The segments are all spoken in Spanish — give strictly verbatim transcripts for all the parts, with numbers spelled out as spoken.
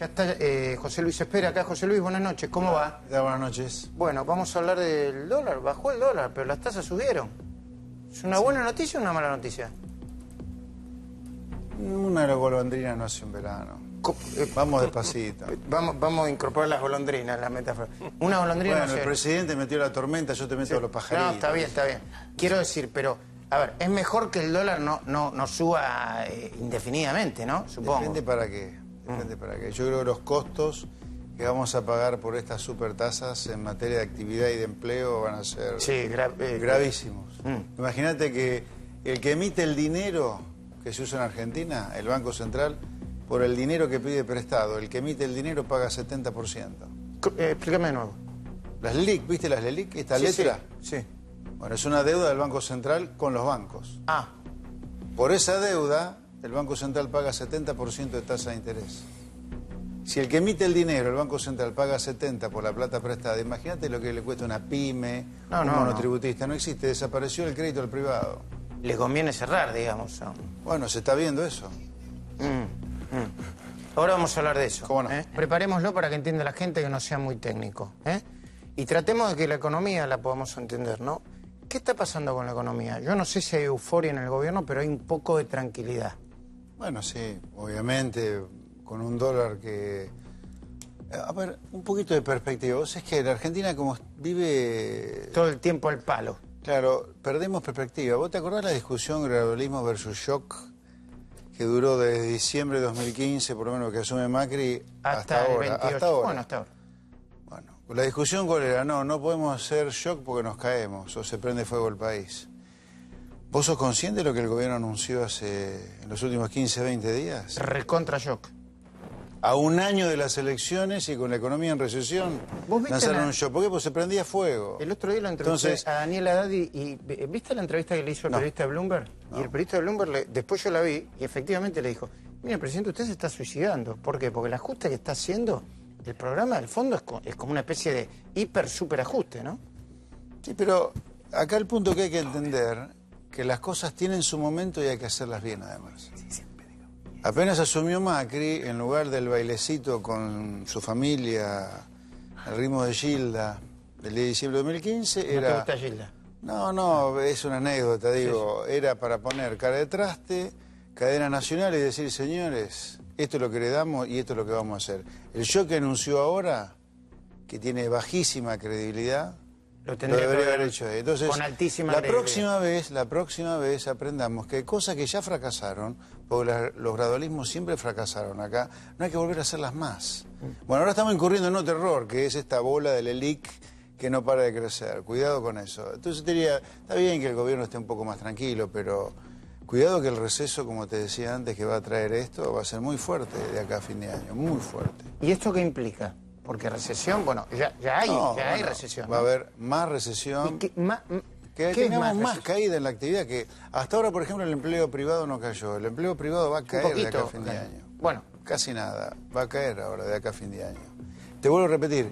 Ya está eh, José Luis Espera acá. José Luis, buenas noches. ¿Cómo Hola, va? ya, buenas noches. Bueno, vamos a hablar del dólar. Bajó el dólar, pero las tasas subieron. ¿Es una sí. buena noticia o una mala noticia? Una golondrina no hace un verano. Co eh, vamos despacito. Vamos, vamos a incorporar las golondrinas, la metáfora. Una golondrina bueno, no hace... el presidente metió la tormenta, yo te meto sí. los pajaritos. No, está bien, está bien. Quiero decir, pero... A ver, es mejor que el dólar no, no, no suba eh, indefinidamente, ¿no? Supongo. Depende para qué. Depende mm. para qué. Yo creo que los costos que vamos a pagar por estas supertasas en materia de actividad y de empleo van a ser sí, gra eh, gravísimos. Mm. Imagínate que el que emite el dinero que se usa en Argentina, el Banco Central, por el dinero que pide prestado, el que emite el dinero paga setenta por ciento. Eh, explícame de nuevo. Las LELIQ, ¿viste las LELIQ? ¿Esta sí, letra? Sí, sí. Bueno, es una deuda del Banco Central con los bancos. Ah. Por esa deuda, el Banco Central paga setenta por ciento de tasa de interés. Si el que emite el dinero, el Banco Central, paga setenta por la plata prestada, imagínate lo que le cuesta una pyme, no, un no, monotributista. No existe, desapareció el crédito al privado. Le conviene cerrar, digamos. Bueno, se está viendo eso. Mm, mm. Ahora vamos a hablar de eso. ¿Cómo no? ¿eh? Preparémoslo para que entienda la gente, que no sea muy técnico. ¿eh? Y tratemos de que la economía la podamos entender, ¿no? ¿Qué está pasando con la economía? Yo no sé si hay euforia en el gobierno, pero hay un poco de tranquilidad. Bueno, sí, obviamente, con un dólar que... A ver, un poquito de perspectiva. Vos es que en Argentina como vive... Todo el tiempo al palo. Claro, perdemos perspectiva. ¿Vos te acordás la discusión gradualismo versus shock que duró desde diciembre de dos mil quince, por lo menos que asume Macri, hasta, hasta ahora? veintiocho. Hasta ahora. Bueno, hasta ahora. Bueno, la discusión cuál era, no, no podemos hacer shock porque nos caemos o se prende fuego el país. ¿Vos sos consciente de lo que el gobierno anunció hace en los últimos quince, veinte días? Recontra shock. A un año de las elecciones y con la economía en recesión, lanzaron la... un shock. ¿Por qué? Porque se prendía fuego. El otro día lo entrevisté Entonces... a Daniel Haddad y, y ¿viste la entrevista que le hizo el no. periodista de Bloomberg? No. Y el periodista de Bloomberg, le, después yo la vi y efectivamente le dijo, mire, presidente, usted se está suicidando. ¿Por qué? Porque el ajuste que está haciendo, el programa del fondo es, co es como una especie de hiper super ajuste, ¿no? Sí, pero acá el punto que hay que entender, que las cosas tienen su momento y hay que hacerlas bien además. Sí, sí. Apenas asumió Macri, en lugar del bailecito con su familia, al ritmo de Gilda, del diez de diciembre de dos mil quince, era... ¿No te gusta Gilda? No, no, es una anécdota, digo, sí, sí. Era para poner cara de traste, cadena nacional y decir, señores, esto es lo que le damos y esto es lo que vamos a hacer. El show que anunció ahora, que tiene bajísima credibilidad, Lo, lo debería haber hecho. Entonces, con altísima la próxima vez, la próxima vez aprendamos que hay cosas que ya fracasaron, porque la, los gradualismos siempre fracasaron acá, no hay que volver a hacerlas más. Mm. Bueno, ahora estamos incurriendo en otro error, que es esta bola del LELIQ que no para de crecer. Cuidado con eso. Entonces diría, está bien que el gobierno esté un poco más tranquilo, pero cuidado que el receso, como te decía antes, que va a traer esto, va a ser muy fuerte de acá a fin de año, muy fuerte. ¿Y esto qué implica? Porque recesión, bueno, ya, ya hay, no, ya bueno, hay recesión. Va ¿no? a haber más recesión. ¿Y qué, más, que ¿qué tengamos es más, más caída en la actividad, que hasta ahora, por ejemplo, el empleo privado no cayó. El empleo privado va a caer poquito, de acá a fin de año. Bueno. Casi nada, va a caer ahora de acá a fin de año. Te vuelvo a repetir,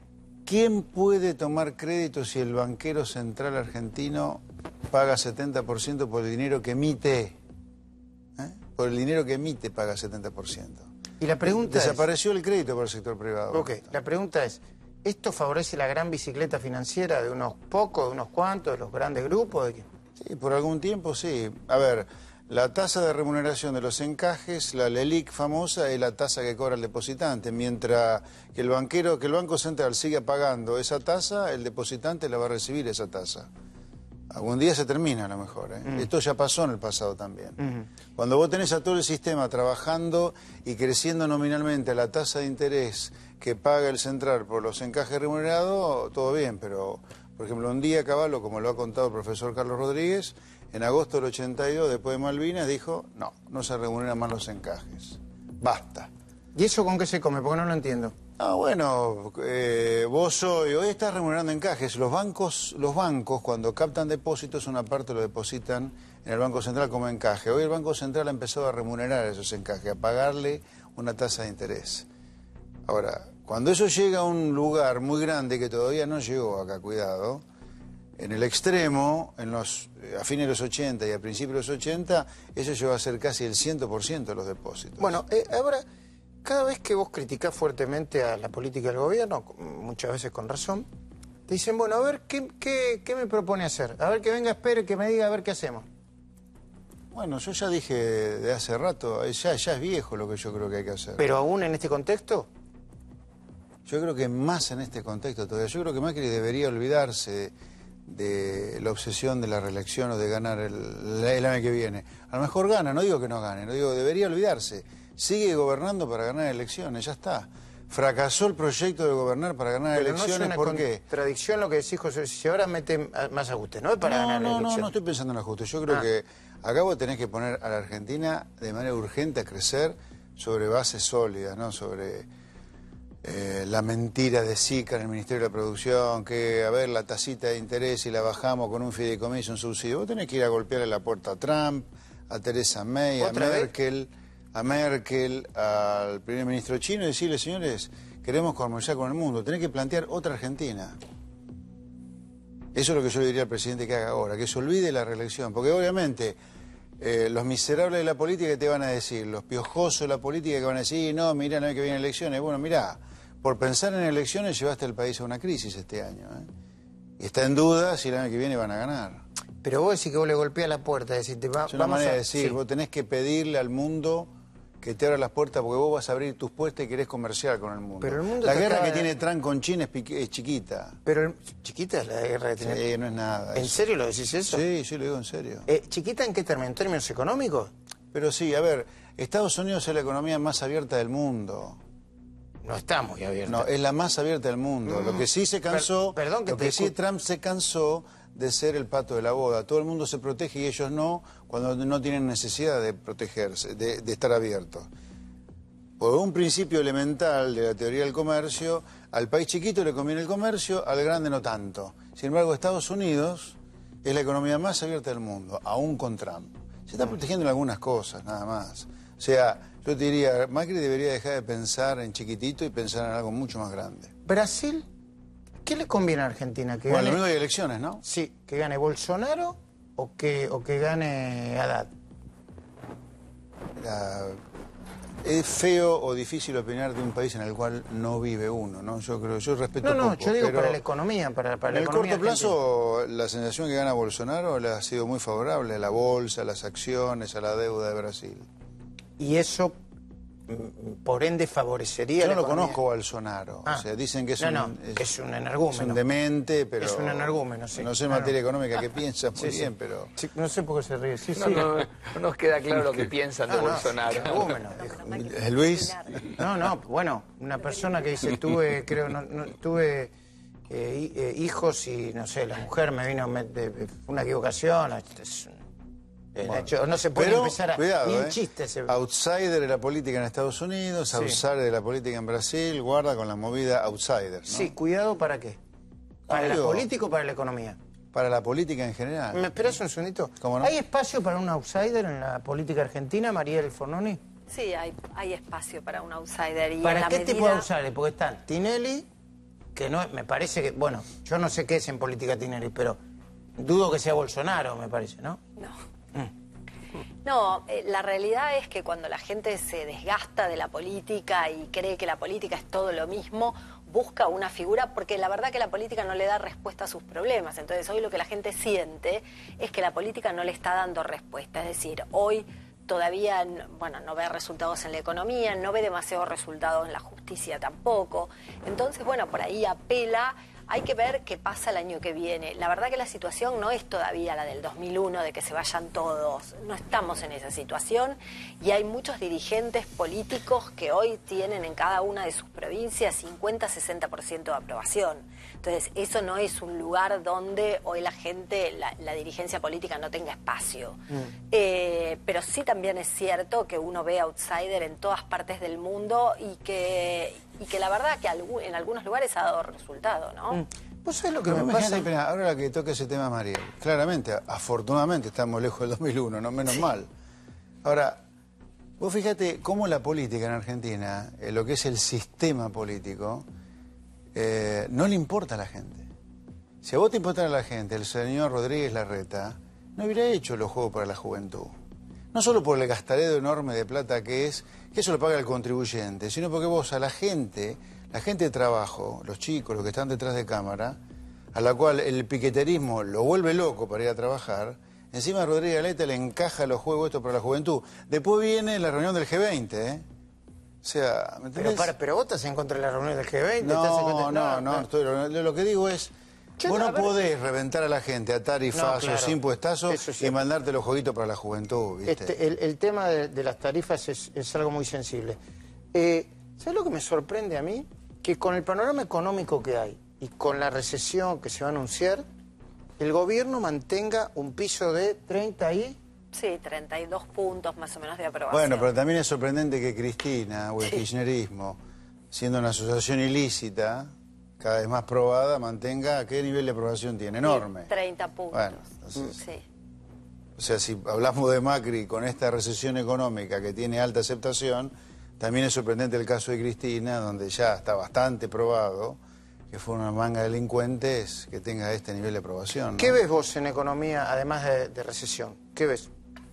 ¿quién puede tomar crédito si el banquero central argentino paga setenta por ciento por el dinero que emite? ¿Eh? Por el dinero que emite paga setenta por ciento. Y la pregunta Desapareció es... el crédito para el sector privado. Ok, la pregunta es, ¿esto favorece la gran bicicleta financiera de unos pocos, de unos cuantos, de los grandes grupos? ¿De qué? Sí, por algún tiempo sí. A ver, la tasa de remuneración de los encajes, la LELIQ famosa, es la tasa que cobra el depositante. Mientras que el banquero, que el Banco Central siga pagando esa tasa, el depositante la va a recibir esa tasa. Algún día se termina a lo mejor, ¿eh? Mm. Esto ya pasó en el pasado también. Mm. Cuando vos tenés a todo el sistema trabajando y creciendo nominalmente la tasa de interés que paga el central por los encajes remunerados, todo bien, pero, por ejemplo, un día Caballo, como lo ha contado el profesor Carlos Rodríguez, en agosto del ochenta y dos, después de Malvinas, dijo, no, no se remuneran más los encajes. Basta. ¿Y eso con qué se come? Porque no lo entiendo. Ah, bueno, eh, vos hoy, hoy estás remunerando encajes. Los bancos, los bancos, cuando captan depósitos, una parte lo depositan en el Banco Central como encaje. Hoy el Banco Central ha empezado a remunerar esos encajes, a pagarle una tasa de interés. Ahora, cuando eso llega a un lugar muy grande que todavía no llegó acá, cuidado, en el extremo, en los, a fines de los ochenta y a principios de los ochenta, eso llegó a ser casi el cien por ciento de los depósitos. Bueno, eh, ahora... cada vez que vos criticás fuertemente a la política del gobierno, muchas veces con razón, te dicen, bueno, a ver, ¿qué, qué, qué me propone hacer? A ver, que venga, espere, que me diga, a ver qué hacemos. Bueno, yo ya dije de hace rato, ya, ya es viejo lo que yo creo que hay que hacer. ¿Pero aún en este contexto? Yo creo que más en este contexto todavía. Yo creo que Macri debería olvidarse de la obsesión de la reelección o de ganar el, el año que viene. A lo mejor gana, no digo que no gane, no digo, debería olvidarse. Sigue gobernando para ganar elecciones, ya está. Fracasó el proyecto de gobernar para ganar Pero elecciones, no es una ¿por qué? contradicción lo que decís, José, si ahora mete más ajuste, no es para no, ganar no, elecciones. No, no estoy pensando en ajuste. Yo creo ah. que acá vos tenés que poner a la Argentina de manera urgente a crecer sobre bases sólidas, ¿no? Sobre eh, la mentira de SICA en el Ministerio de la Producción, que a ver la tacita de interés y la bajamos con un fideicomiso, un subsidio. Vos tenés que ir a golpearle la puerta a Trump, a Theresa May, a Merkel, vez? a Merkel, al primer ministro chino y decirle, señores, queremos comerciar con el mundo. Tenés que plantear otra Argentina. Eso es lo que yo le diría al presidente que haga ahora, que se olvide la reelección, porque obviamente eh, los miserables de la política que te van a decir, los piojosos de la política que van a decir, no, mirá, no hay que vienen elecciones. Bueno, mirá, por pensar en elecciones llevaste al país a una crisis este año, ¿eh? Y está en duda si el año que viene van a ganar. Pero vos decís que vos le golpeás la puerta, decís, te va, es una vamos manera a... de decir, sí. Vos tenés que pedirle al mundo que te abra las puertas porque vos vas a abrir tus puertas y querés comerciar con el mundo. Pero el mundo la guerra que de... tiene Trump con China es, es chiquita. Pero el... ¿Chiquita es la guerra que tiene? Sí, no es nada. ¿En eso. serio lo decís eso? Sí, sí, lo digo en serio. Eh, ¿Chiquita en qué términos? ¿En términos económicos? Pero sí, a ver, Estados Unidos es la economía más abierta del mundo. No está muy abierta. No, es la más abierta del mundo. Mm. Lo que sí se cansó, per perdón que lo te que sí Trump se cansó de ser el pato de la boda. Todo el mundo se protege y ellos no, cuando no tienen necesidad de protegerse, de, de estar abiertos. Por un principio elemental de la teoría del comercio, al país chiquito le conviene el comercio, al grande no tanto. Sin embargo, Estados Unidos es la economía más abierta del mundo, aún con Trump. Se está protegiendo en algunas cosas, nada más. O sea, yo te diría, Macri debería dejar de pensar en chiquitito y pensar en algo mucho más grande. ¿Brasil? ¿Qué le conviene a Argentina? ¿Que bueno, gane... luego hay elecciones, ¿no? Sí, que gane Bolsonaro o que, o que gane Haddad. La... Es feo o difícil opinar de un país en el cual no vive uno, ¿no? Yo creo, yo respeto No, no, poco, yo digo pero para la economía, para, para en la el economía corto plazo la sensación que gana Bolsonaro le ha sido muy favorable a la bolsa, a las acciones, a la deuda de Brasil. Y eso, por ende, favorecería Yo no la lo economía. conozco a Bolsonaro, ah. o sea, dicen que es, no, un, no, es, que es un energúmeno. Es un demente, pero... Es un energúmeno, sí. No sé en no, materia no. económica qué piensa, muy sí, bien, sí. pero... Sí, no sé por qué se ríe. Sí, no, sí. no, no nos queda claro lo que piensan de no, no, Bolsonaro. Energúmeno, ¿Es Luis? No, no, bueno, una persona que dice, tuve, creo, no, no, tuve eh, eh, hijos y, no sé, la mujer me vino, me, de, de, una equivocación, es, bueno, hecho, no se puede pero, empezar a... cuidado, ni en eh, chiste se... outsider de la política en Estados Unidos, sí. outsider de la política en Brasil, guarda con la movida outsider, ¿no? Sí, cuidado, ¿para qué? ¿Para la política o para la economía? Para la política en general. ¿Me esperas un segundito? ¿Cómo no? ¿Hay espacio para un outsider en la política argentina, Mariel Fornoni? Sí, hay, hay espacio para un outsider. Y ¿Para en la qué medida... tipo de outsider? Porque está Tinelli, que no me parece que... Bueno, yo no sé qué es en política Tinelli, pero dudo que sea Bolsonaro, me parece, ¿no? No. Mm. No, eh, la realidad es que cuando la gente se desgasta de la política y cree que la política es todo lo mismo, busca una figura, porque la verdad que la política no le da respuesta a sus problemas. Entonces hoy lo que la gente siente es que la política no le está dando respuesta. Es decir, hoy todavía, bueno, no ve resultados en la economía, no ve demasiados resultados en la justicia tampoco. Entonces, bueno, por ahí apela. Hay que ver qué pasa el año que viene. La verdad que la situación no es todavía la del dos mil uno, de que se vayan todos. No estamos en esa situación y hay muchos dirigentes políticos que hoy tienen en cada una de sus provincias cincuenta a sesenta por ciento de aprobación. Entonces, eso no es un lugar donde hoy la gente, la, la dirigencia política no tenga espacio. Mm. Eh, pero sí también es cierto que uno ve outsider en todas partes del mundo y que... y que la verdad que en algunos lugares ha dado resultado, ¿no? Mm. ¿Vos sabés lo que Pero me pasa? pasa? Ahora que toca ese tema, Mariel, claramente, afortunadamente estamos lejos del dos mil uno, no menos sí. mal. Ahora, vos fíjate cómo la política en Argentina, eh, lo que es el sistema político, eh, no le importa a la gente. Si a vos te importara a la gente, el señor Rodríguez Larreta no hubiera hecho los Juegos para la Juventud. No solo por el gastareo enorme de plata que es, que eso lo paga el contribuyente, sino porque vos a la gente, la gente de trabajo, los chicos, los que están detrás de cámara, a la cual el piqueterismo lo vuelve loco para ir a trabajar, encima Rodríguez Larreta le encaja los juegos estos para la juventud. Después viene la reunión del G veinte, ¿eh? O sea, ¿me entendés? Pero, para, pero vos estás en contra de la reunión del G veinte. No, estás en contra... no, no, no, estoy, lo que digo es, Yo, vos no ver, podés reventar a la gente a tarifazos, no, claro, impuestazos y mandarte los jueguitos para la juventud, ¿viste? Este, el, el tema de, de las tarifas es, es algo muy sensible. Eh, ¿Sabes lo que me sorprende a mí? Que con el panorama económico que hay y con la recesión que se va a anunciar, el gobierno mantenga un piso de treinta y... Sí, treinta y dos puntos más o menos de aprobación. Bueno, pero también es sorprendente que Cristina o el Sí. kirchnerismo, siendo una asociación ilícita, cada vez más probada, mantenga qué nivel de aprobación tiene, enorme. treinta puntos. Bueno, entonces, Sí. o sea, si hablamos de Macri con esta recesión económica que tiene alta aceptación, también es sorprendente el caso de Cristina, donde ya está bastante probado que fue una manga de delincuentes que tenga este nivel de aprobación, ¿no? ¿Qué ves vos en economía, además de, de recesión? ¿Qué ves?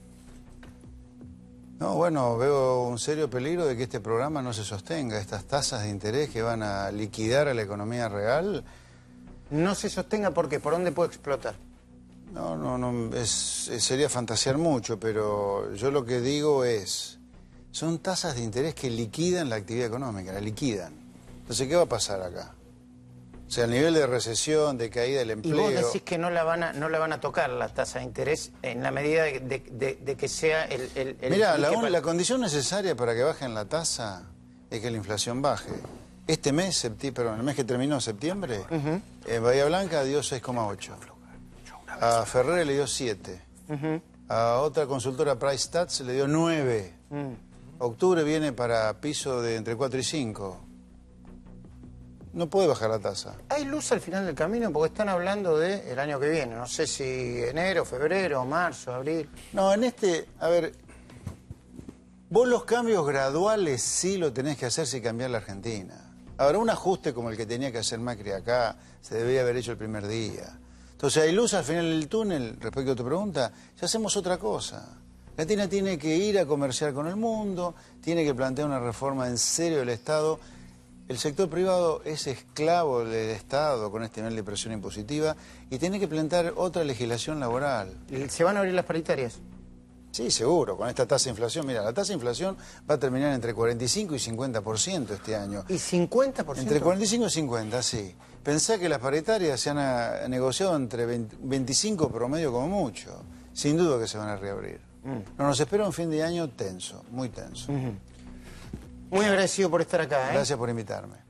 No, bueno, veo un serio peligro de que este programa no se sostenga. Estas tasas de interés que van a liquidar a la economía real. No se sostenga porque ¿por dónde puede explotar? No, no, no, es, es- sería fantasear mucho, pero yo lo que digo es, son tasas de interés que liquidan la actividad económica, la liquidan. Entonces, ¿qué va a pasar acá? O sea, el nivel de recesión, de caída del Y empleo... vos decís que no la van a, no la van a tocar la tasa de interés en la medida de, de- de- de que sea el... el, el Mirá, la, que un- pa- la condición necesaria para que bajen la tasa es que la inflación baje. Este mes, septi- perdón, el mes que terminó, septiembre, en Bahía Blanca dio seis coma ocho. A Ferrer le dio siete. A otra consultora Price Stats le dio nueve. Octubre viene para piso de entre cuatro y cinco. No puede bajar la tasa. ¿Hay luz al final del camino? Porque están hablando del año que viene. No sé si enero, febrero, marzo, abril. No, en este, a ver, vos los cambios graduales sí lo tenés que hacer si cambiar la Argentina. Ahora, un ajuste como el que tenía que hacer Macri acá se debería haber hecho el primer día. Entonces, ¿hay luz al final del túnel? Respecto a tu pregunta, ya hacemos otra cosa. La Argentina tiene que ir a comerciar con el mundo, tiene que plantear una reforma en serio del Estado. El sector privado es esclavo del Estado con este nivel de presión impositiva y tiene que plantear otra legislación laboral. ¿Se van a abrir las paritarias? Sí, seguro, con esta tasa de inflación. Mira, la tasa de inflación va a terminar entre cuarenta y cinco y cincuenta por ciento este año. ¿Y cincuenta por ciento? Entre cuarenta y cinco y cincuenta, sí. Pensá que las paritarias se han ah, negociado entre veinte, veinticinco promedio como mucho. Sin duda que se van a reabrir. No, nos espera un fin de año tenso, muy tenso. Muy agradecido por estar acá, ¿eh? Gracias por invitarme.